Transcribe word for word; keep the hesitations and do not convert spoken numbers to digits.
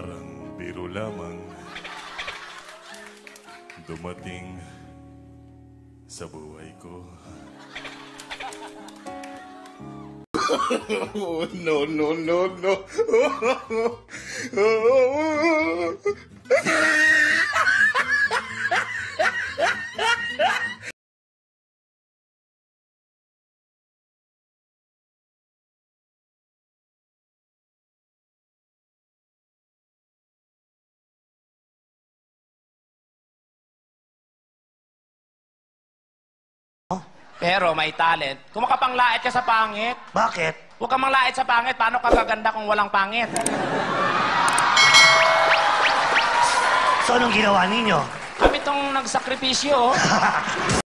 parang biro lamang dumating sa buhay ko. No, no, no, no. Pero may talent. Kung makapanglait ka sa pangit. Bakit? Huwag kang manglait sa pangit. Paano ka gaganda kung walang pangit? So, anong ginawa ninyo? Kami tong nagsakripisyo.